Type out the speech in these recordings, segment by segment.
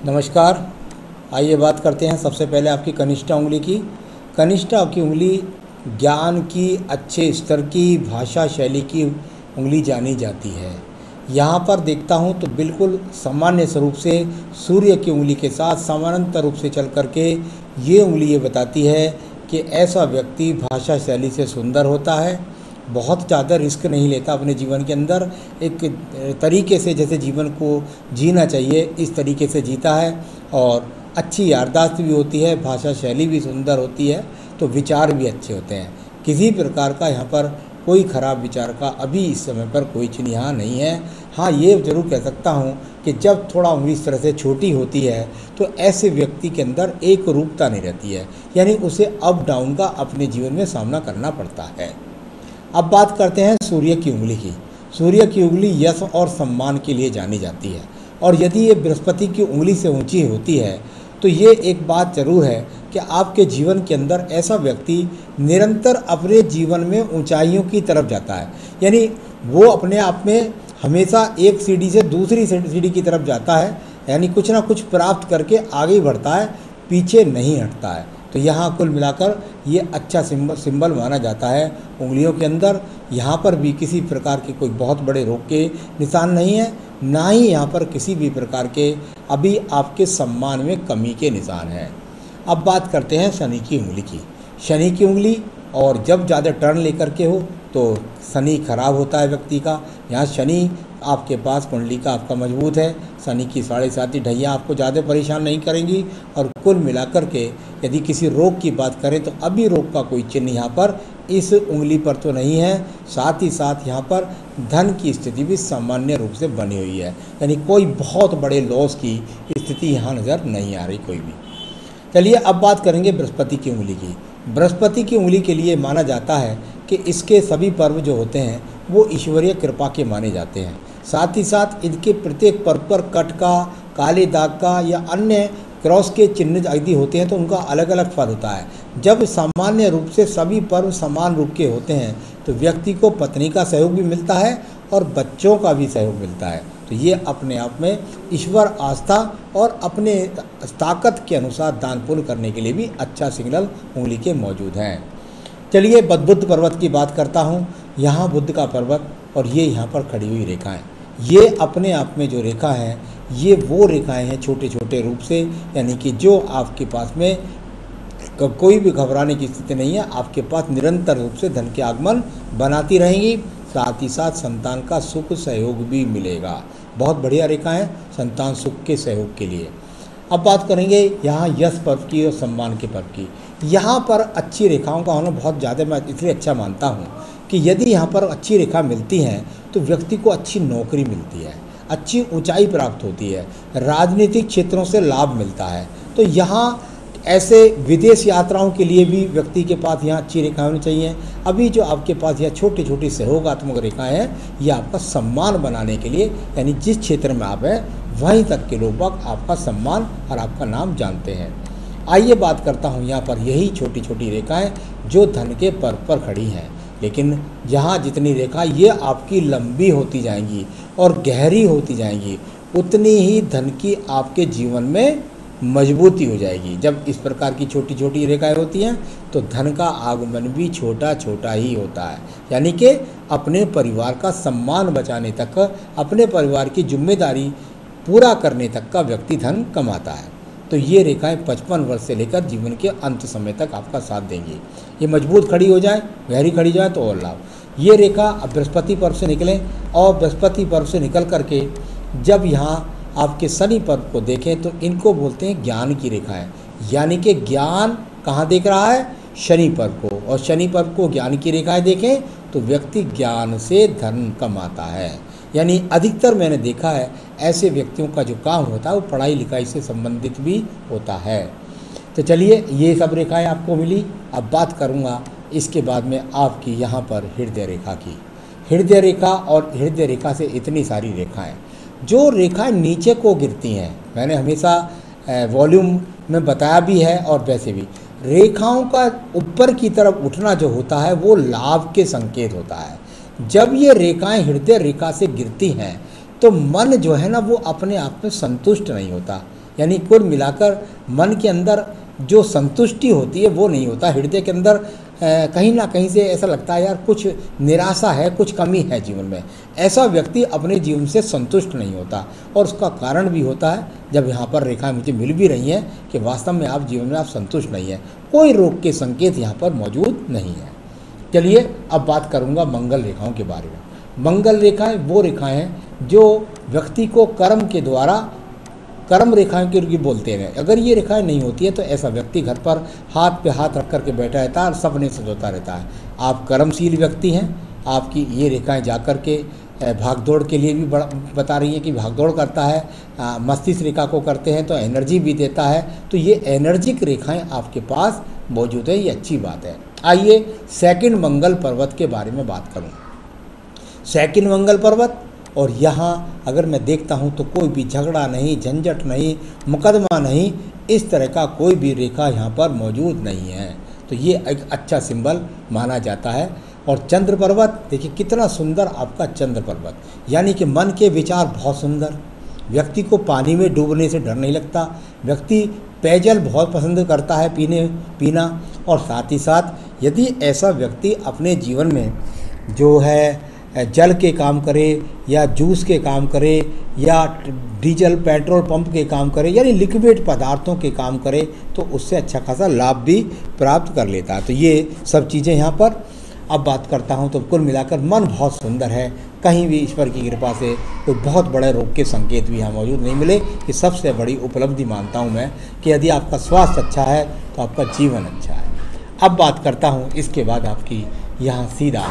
नमस्कार। आइए बात करते हैं सबसे पहले आपकी कनिष्ठा उंगली की। कनिष्ठा की उंगली ज्ञान की अच्छे स्तर की भाषा शैली की उंगली जानी जाती है। यहाँ पर देखता हूँ तो बिल्कुल सामान्य स्वरूप से सूर्य की उंगली के साथ समानांतर रूप से चल करके ये उंगली ये बताती है कि ऐसा व्यक्ति भाषा शैली से सुंदर होता है, बहुत ज़्यादा रिस्क नहीं लेता अपने जीवन के अंदर, एक तरीके से जैसे जीवन को जीना चाहिए इस तरीके से जीता है, और अच्छी याददाश्त भी होती है, भाषा शैली भी सुंदर होती है, तो विचार भी अच्छे होते हैं। किसी प्रकार का यहाँ पर कोई ख़राब विचार का अभी इस समय पर कोई चिन्ह यहाँ नहीं है। हाँ, ये ज़रूर कह सकता हूँ कि जब थोड़ा उंगली इस तरह से छोटी होती है तो ऐसे व्यक्ति के अंदर एक रूपता नहीं रहती है, यानी उसे अप डाउन का अपने जीवन में सामना करना पड़ता है। अब बात करते हैं सूर्य की उंगली की। सूर्य की उंगली यश और सम्मान के लिए जानी जाती है, और यदि ये बृहस्पति की उंगली से ऊंची होती है तो ये एक बात जरूर है कि आपके जीवन के अंदर ऐसा व्यक्ति निरंतर अपने जीवन में ऊंचाइयों की तरफ जाता है, यानी वो अपने आप में हमेशा एक सीढ़ी से दूसरी सीढ़ी की तरफ जाता है, यानी कुछ ना कुछ प्राप्त करके आगे बढ़ता है, पीछे नहीं हटता है। तो यहाँ कुल मिलाकर ये अच्छा सिंबल माना जाता है उंगलियों के अंदर। यहाँ पर भी किसी प्रकार के कोई बहुत बड़े रोग के निशान नहीं है, ना ही यहाँ पर किसी भी प्रकार के अभी आपके सम्मान में कमी के निशान हैं। अब बात करते हैं शनि की उंगली की। शनि की उंगली और जब ज़्यादा टर्न लेकर के हो तो शनि खराब होता है व्यक्ति का। यहाँ शनि आपके पास कुंडली का आपका मजबूत है, शनि की 7.5 ढैया आपको ज़्यादा परेशान नहीं करेंगी। और कुल मिलाकर के यदि किसी रोग की बात करें तो अभी रोग का कोई चिन्ह यहाँ पर इस उंगली पर तो नहीं है। साथ ही साथ यहाँ पर धन की स्थिति भी सामान्य रूप से बनी हुई है, यानी कोई बहुत बड़े लॉस की स्थिति यहाँ नज़र नहीं आ रही कोई भी। चलिए अब बात करेंगे बृहस्पति की उंगली की। बृहस्पति की उंगली के लिए माना जाता है कि इसके सभी पर्व जो होते हैं वो ईश्वरीय कृपा के माने जाते हैं। साथ ही साथ इनके प्रत्येक पर्व पर कट का, काले दाग का या अन्य क्रॉस के चिन्ह आदि होते हैं तो उनका अलग अलग फल होता है। जब सामान्य रूप से सभी पर्व समान रूप के होते हैं तो व्यक्ति को पत्नी का सहयोग भी मिलता है और बच्चों का भी सहयोग मिलता है। तो ये अपने आप में ईश्वर आस्था और अपने ताकत के अनुसार दान पुण्य करने के लिए भी अच्छा सिग्नल उंगली के मौजूद हैं। चलिए बुद्ध पर्वत की बात करता हूँ। यहाँ बुद्ध का पर्वत और ये यहाँ पर खड़ी हुई रेखाएं, ये अपने आप में जो रेखा है ये वो रेखाएं हैं छोटे छोटे रूप से, यानी कि जो आपके पास में कोई भी घबराने की स्थिति नहीं है, आपके पास निरंतर रूप से धन के आगमन बनाती रहेंगी। साथ ही साथ संतान का सुख सहयोग भी मिलेगा। बहुत बढ़िया रेखा है संतान सुख के सहयोग के लिए। अब बात करेंगे यहाँ यश पर्व की और सम्मान के पर्व की। यहाँ पर अच्छी रेखाओं का होना बहुत ज़्यादा मैं इसलिए अच्छा मानता हूँ कि यदि यहाँ पर अच्छी रेखा मिलती हैं तो व्यक्ति को अच्छी नौकरी मिलती है, अच्छी ऊंचाई प्राप्त होती है, राजनीतिक क्षेत्रों से लाभ मिलता है। तो यहाँ ऐसे विदेश यात्राओं के लिए भी व्यक्ति के पास यहाँ अच्छी रेखाएं होनी चाहिए। अभी जो आपके पास यह छोटी छोटी सहयोगात्मक रेखाएं हैं ये आपका सम्मान बनाने के लिए, यानी जिस क्षेत्र में आप हैं वहीं तक के लोग आपका सम्मान और आपका नाम जानते हैं। आइए बात करता हूँ यहाँ पर यही छोटी छोटी रेखाएं जो धन के पर्व पर खड़ी हैं, लेकिन यहाँ जितनी रेखा ये आपकी लंबी होती जाएंगी और गहरी होती जाएंगी उतनी ही धन की आपके जीवन में मजबूती हो जाएगी। जब इस प्रकार की छोटी छोटी रेखाएं होती हैं तो धन का आगमन भी छोटा छोटा ही होता है, यानी कि अपने परिवार का सम्मान बचाने तक, अपने परिवार की जिम्मेदारी पूरा करने तक का व्यक्ति धन कमाता है। तो ये रेखाएं 55 वर्ष से लेकर जीवन के अंत समय तक आपका साथ देंगी। ये मजबूत खड़ी हो जाए, गहरी खड़ी जाए तो और लाभ। ये रेखा अब बृहस्पति पर्व से निकलें और बृहस्पति पर्व से निकल करके जब यहाँ आपके शनि पर्व को देखें तो इनको बोलते हैं ज्ञान की रेखाएं, यानी कि ज्ञान कहाँ देख रहा है, शनि पर्व को। और शनि पर्व को ज्ञान की रेखाएं देखें तो व्यक्ति ज्ञान से धन कमाता है। यानी अधिकतर मैंने देखा है ऐसे व्यक्तियों का जो काम होता है वो पढ़ाई लिखाई से संबंधित भी होता है। तो चलिए ये सब रेखाएं आपको मिली। अब बात करूँगा इसके बाद में आपकी यहाँ पर हृदय रेखा की। हृदय रेखा और हृदय रेखा से इतनी सारी रेखाएं जो रेखाएं नीचे को गिरती हैं, मैंने हमेशा वॉल्यूम में बताया भी है और वैसे भी रेखाओं का ऊपर की तरफ उठना जो होता है वो लाभ के संकेत होता है। जब ये रेखाएं हृदय रेखा से गिरती हैं तो मन जो है ना वो अपने आप में संतुष्ट नहीं होता, यानी कुल मिलाकर मन के अंदर जो संतुष्टि होती है वो नहीं होता। हृदय के अंदर कहीं ना कहीं से ऐसा लगता है यार कुछ निराशा है, कुछ कमी है जीवन में। ऐसा व्यक्ति अपने जीवन से संतुष्ट नहीं होता और उसका कारण भी होता है, जब यहाँ पर रेखाएं मुझे मिल भी रही हैं कि वास्तव में आप जीवन में आप संतुष्ट नहीं हैं, कोई रोग के संकेत यहाँ पर मौजूद नहीं है। चलिए अब बात करूँगा मंगल रेखाओं के बारे में। मंगल रेखाएं वो रेखाएं हैं जो व्यक्ति को कर्म के द्वारा, कर्म रेखाएं के बोलते हैं। अगर ये रेखाएं नहीं होती है तो ऐसा व्यक्ति घर पर हाथ पे हाथ रख करके बैठा रहता है और सपने सजोता रहता है। आप कर्मशील व्यक्ति हैं, आपकी ये रेखाएं जाकर के भागदौड़ के लिए भी बता रही हैं कि भागदौड़ करता है, मस्तिष्क रेखा को करते हैं तो एनर्जी भी देता है। तो ये एनर्जिक रेखाएं आपके पास मौजूद है, ये अच्छी बात है। आइए सेकंड मंगल पर्वत के बारे में बात करूं। सेकंड मंगल पर्वत, और यहाँ अगर मैं देखता हूँ तो कोई भी झगड़ा नहीं, झंझट नहीं, मुकदमा नहीं, इस तरह का कोई भी रेखा यहाँ पर मौजूद नहीं है। तो ये एक अच्छा सिंबल माना जाता है। और चंद्र पर्वत, देखिए कितना सुंदर आपका चंद्र पर्वत, यानी कि मन के विचार बहुत सुंदर, व्यक्ति को पानी में डूबने से डर नहीं लगता, व्यक्ति पेयजल बहुत पसंद करता है पीना। और साथ ही साथ यदि ऐसा व्यक्ति अपने जीवन में जो है जल के काम करे या जूस के काम करे या डीजल पेट्रोल पंप के काम करे, यानी लिक्विड पदार्थों के काम करे, तो उससे अच्छा खासा लाभ भी प्राप्त कर लेता है। तो ये सब चीज़ें यहाँ पर अब बात करता हूँ तो कुल मिलाकर मन बहुत सुंदर है। कहीं भी ईश्वर की कृपा से कोई बहुत बड़े रोग के संकेत भी यहाँ मौजूद नहीं मिले। कि सबसे बड़ी उपलब्धि मानता हूँ मैं कि यदि आपका स्वास्थ्य अच्छा है तो आपका जीवन अच्छा है। अब बात करता हूँ इसके बाद आपकी यहाँ सीधा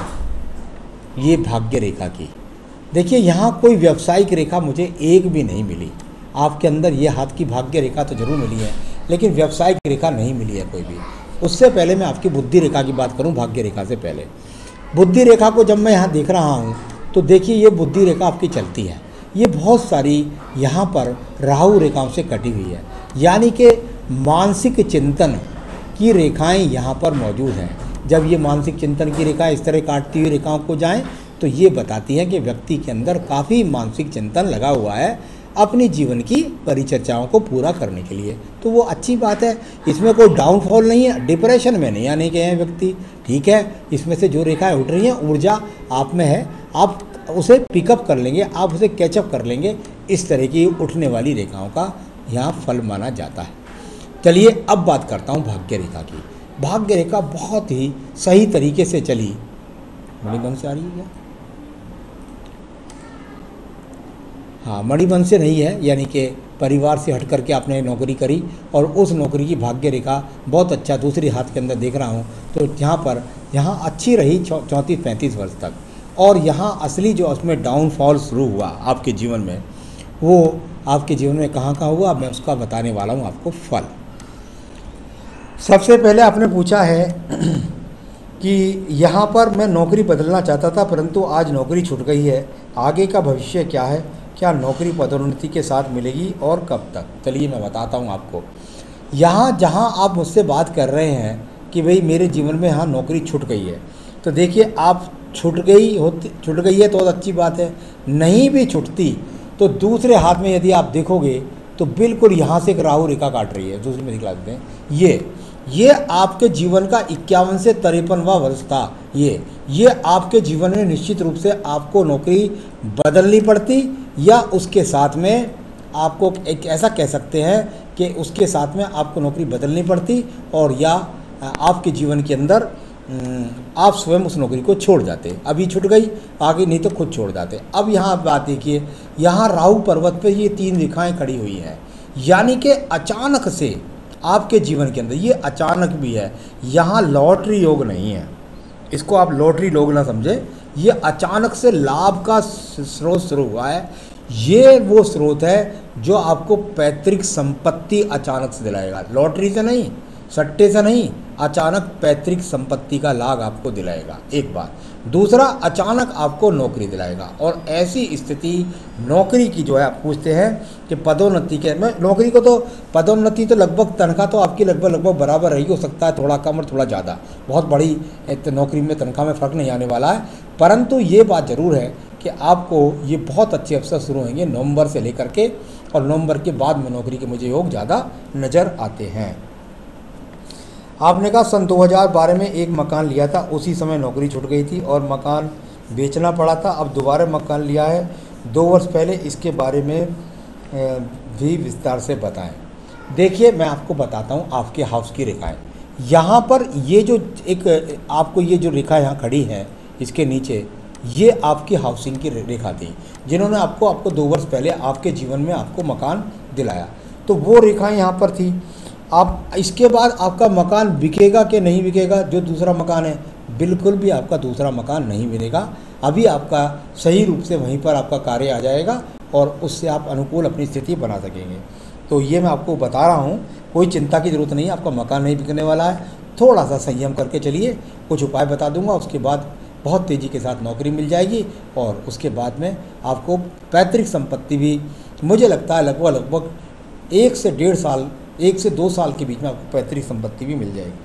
ये भाग्य रेखा की। देखिए यहाँ कोई व्यावसायिक रेखा मुझे एक भी नहीं मिली। आपके अंदर ये हाथ की भाग्य रेखा तो जरूर मिली है, लेकिन व्यावसायिक रेखा नहीं मिली है कोई भी। उससे पहले मैं आपकी बुद्धि रेखा की बात करूं, भाग्य रेखा से पहले। बुद्धि रेखा को जब मैं यहाँ देख रहा हूँ तो देखिए ये बुद्धि रेखा आपकी चलती है, ये बहुत सारी यहाँ पर राहु रेखाओं से कटी हुई है, यानी कि मानसिक चिंतन की रेखाएं यहाँ पर मौजूद हैं। जब ये मानसिक चिंतन की रेखा इस तरह काटती हुई रेखाओं को जाएं तो ये बताती है कि व्यक्ति के अंदर काफ़ी मानसिक चिंतन लगा हुआ है अपनी जीवन की परिचर्चाओं को पूरा करने के लिए। तो वो अच्छी बात है, इसमें कोई डाउनफॉल नहीं है, डिप्रेशन में नहीं आने के हैं व्यक्ति। ठीक है, इसमें से जो रेखाएं उठ रही हैं ऊर्जा आप में है, आप उसे पिकअप कर लेंगे, आप उसे कैचअप कर लेंगे। इस तरह की उठने वाली रेखाओं का यहाँ फल माना जाता है। चलिए अब बात करता हूँ भाग्य रेखा की। भाग्य रेखा बहुत ही सही तरीके से चली। मणिबंध से आ रही है क्या? हाँ, मणिबंध से नहीं है, यानी कि परिवार से हट करके आपने नौकरी करी और उस नौकरी की भाग्य रेखा बहुत अच्छा दूसरी हाथ के अंदर देख रहा हूँ। तो यहाँ अच्छी रही 34-35 वर्ष तक। और यहाँ असली जो उसमें डाउनफॉल शुरू हुआ आपके जीवन में, वो आपके जीवन में कहाँ हुआ, मैं उसका बताने वाला हूँ आपको फल। सबसे पहले आपने पूछा है कि यहाँ पर मैं नौकरी बदलना चाहता था परंतु आज नौकरी छूट गई है, आगे का भविष्य क्या है, क्या नौकरी पदोन्नति के साथ मिलेगी और कब तक? चलिए मैं बताता हूँ आपको। यहाँ जहाँ आप मुझसे बात कर रहे हैं कि भाई मेरे जीवन में यहाँ नौकरी छूट गई है, तो देखिए आप छूट गई है तो अच्छी बात है। नहीं भी छूटती तो दूसरे हाथ में यदि आप देखोगे तो बिल्कुल यहाँ से एक राहु रेखा काट रही है, दूसरे में दिखला देते हैं। ये आपके जीवन का 51 से 53वां वर्ष था। ये आपके जीवन में निश्चित रूप से आपको नौकरी बदलनी पड़ती, या उसके साथ में आपको एक ऐसा कह सकते हैं कि उसके साथ में आपको नौकरी बदलनी पड़ती, और या आपके जीवन के अंदर आप स्वयं उस नौकरी को छोड़ जाते। अभी छूट गई, आगे नहीं तो खुद छोड़ जाते। अब यहाँ आप बात देखिए, यहाँ राहु पर्वत पे ये 3 रेखाएं खड़ी हुई हैं, यानी कि अचानक से आपके जीवन के अंदर, ये अचानक भी है, यहाँ लॉटरी योग नहीं है, इसको आप लॉटरी योग ना समझे। ये अचानक से लाभ का स्रोत शुरू हुआ है। ये वो स्रोत है जो आपको पैतृक संपत्ति अचानक से दिलाएगा, लॉटरी से नहीं, सट्टे से नहीं, अचानक पैतृक संपत्ति का लाभ आपको दिलाएगा, एक बात। दूसरा, अचानक आपको नौकरी दिलाएगा। और ऐसी स्थिति नौकरी की जो है, आप पूछते हैं कि पदोन्नति के, मैं नौकरी को तो पदोन्नति तो लगभग तनख्वाह तो आपकी लगभग बराबर रही, हो सकता है थोड़ा कम और थोड़ा ज़्यादा, बहुत बड़ी नौकरी में तनख्वाह में फ़र्क नहीं आने वाला है। परंतु ये बात ज़रूर है कि आपको ये बहुत अच्छे अवसर शुरू होंगे नवंबर से लेकर के, और नवंबर के बाद में नौकरी के मुझे योग ज़्यादा नज़र आते हैं। आपने कहा सन 2012 में एक मकान लिया था, उसी समय नौकरी छूट गई थी और मकान बेचना पड़ा था। अब दोबारा मकान लिया है 2 वर्ष पहले, इसके बारे में भी विस्तार से बताएं। देखिए मैं आपको बताता हूँ आपके हाउस की रेखाएं। यहाँ पर ये जो एक आपको ये जो रेखा यहाँ खड़ी है इसके नीचे, ये आपकी हाउसिंग की रेखा थी, जिन्होंने आपको 2 वर्ष पहले आपके जीवन में आपको मकान दिलाया। तो वो रेखाएं यहाँ पर थी। आप इसके बाद आपका मकान बिकेगा कि नहीं बिकेगा, जो दूसरा मकान है, बिल्कुल भी आपका दूसरा मकान नहीं मिलेगा। अभी आपका सही रूप से वहीं पर आपका कार्य आ जाएगा और उससे आप अनुकूल अपनी स्थिति बना सकेंगे। तो ये मैं आपको बता रहा हूँ, कोई चिंता की ज़रूरत नहीं है, आपका मकान नहीं बिकने वाला है। थोड़ा सा संयम करके चलिए, कुछ उपाय बता दूंगा, उसके बाद बहुत तेज़ी के साथ नौकरी मिल जाएगी और उसके बाद में आपको पैतृक संपत्ति भी, मुझे लगता है लगभग 1 से 1.5 साल, 1 से 2 साल के बीच में आपको पैतृक संपत्ति भी मिल जाएगी।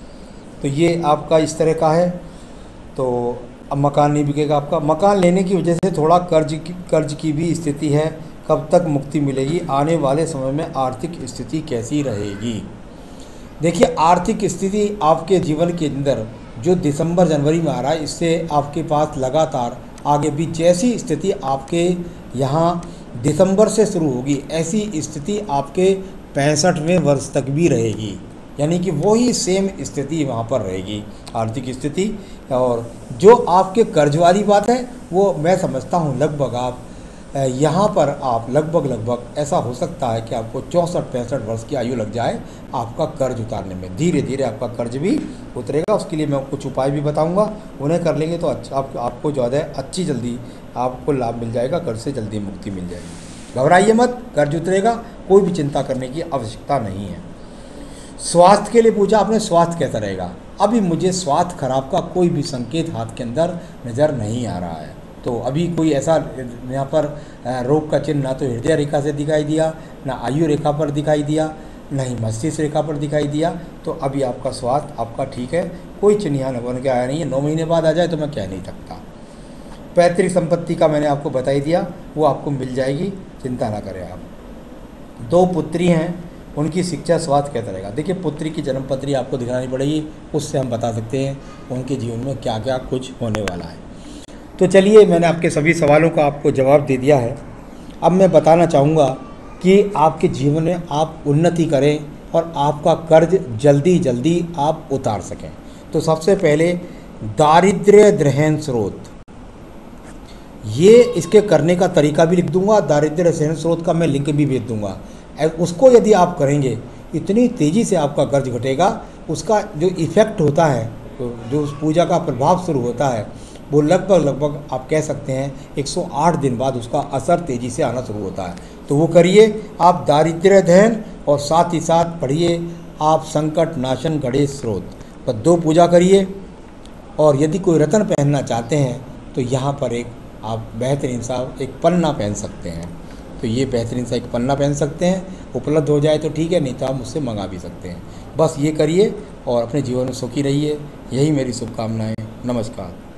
तो ये आपका इस तरह का है। तो अब मकान नहीं बिकेगा आपका। मकान लेने की वजह से थोड़ा कर्ज की भी स्थिति है। कब तक मुक्ति मिलेगी? आने वाले समय में आर्थिक स्थिति कैसी रहेगी? देखिए आर्थिक स्थिति आपके जीवन के अंदर जो दिसंबर जनवरी में आ रहा है, इससे आपके पास लगातार आगे भी जैसी स्थिति आपके यहाँ दिसंबर से शुरू होगी, ऐसी स्थिति आपके 65वें वर्ष तक भी रहेगी। यानी कि वही सेम स्थिति वहाँ पर रहेगी, आर्थिक स्थिति। और जो आपके कर्ज वाली बात है, वो मैं समझता हूँ लगभग आप यहाँ पर आप लगभग ऐसा हो सकता है कि आपको 64-65 वर्ष की आयु लग जाए आपका कर्ज उतारने में। धीरे धीरे आपका कर्ज भी उतरेगा। उसके लिए मैं कुछ उपाय भी बताऊंगा, उन्हें कर लेंगे तो अच्छा आपको ज़्यादा अच्छी जल्दी आपको लाभ मिल जाएगा, कर्ज से जल्दी मुक्ति मिल जाएगी। घबराइए मत, कर्ज उतरेगा, कोई भी चिंता करने की आवश्यकता नहीं है। स्वास्थ्य के लिए पूछा आपने, स्वास्थ्य कैसा रहेगा? अभी मुझे स्वास्थ्य खराब का कोई भी संकेत हाथ के अंदर नज़र नहीं आ रहा है। तो अभी कोई ऐसा यहाँ पर रोग का चिन्ह ना तो हृदय रेखा से दिखाई दिया, ना आयु रेखा पर दिखाई दिया, ना ही मस्तिष्क रेखा पर दिखाई दिया। तो अभी आपका स्वास्थ्य आपका ठीक है, कोई चिन्ह यहाँ बन के आया नहीं है। 9 महीने बाद आ जाए तो मैं कह नहीं सकता। पैतृक संपत्ति का मैंने आपको बता ही दिया, वो आपको मिल जाएगी, चिंता ना करें आप। 2 पुत्री हैं, उनकी शिक्षा स्वास्थ्य कैसा रहेगा? देखिए पुत्री की जन्मपत्री आपको दिखानी पड़ेगी, उससे हम बता सकते हैं उनके जीवन में क्या क्या कुछ होने वाला है। तो चलिए मैंने आपके सभी सवालों का आपको जवाब दे दिया है। अब मैं बताना चाहूँगा कि आपके जीवन में आप उन्नति करें और आपका कर्ज जल्दी आप उतार सकें। तो सबसे पहले दारिद्र्य दहन स्रोत, ये इसके करने का तरीका भी लिख दूंगा, दारिद्र्य दहन स्रोत का मैं लिंक भी भेज दूंगा। उसको यदि आप करेंगे इतनी तेज़ी से आपका कर्ज घटेगा। उसका जो इफ़ेक्ट होता है, जो उस पूजा का प्रभाव शुरू होता है, वो लगभग आप कह सकते हैं 108 दिन बाद उसका असर तेज़ी से आना शुरू होता है। तो वो करिए आप दारिद्र्य दहन, और साथ ही साथ पढ़िए आप संकट नाशन गणेश स्रोत पर 2 पूजा करिए। और यदि कोई रत्न पहनना चाहते हैं तो यहाँ पर एक आप बेहतरीन सा एक पन्ना पहन सकते हैं। तो ये बेहतरीन सा एक पन्ना पहन सकते हैं, उपलब्ध हो जाए तो ठीक है, नहीं तो आप मुझसे मंगा भी सकते हैं। बस ये करिए और अपने जीवन में सुखी रहिए। यही मेरी शुभकामनाएं। नमस्कार।